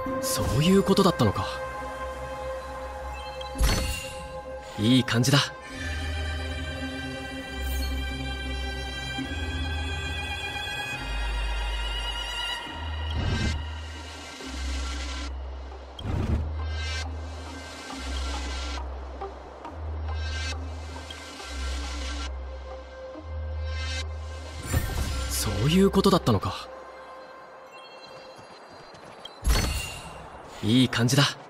そういうことだったのか。いい感じだ。そういうことだったのか。いい感じだ。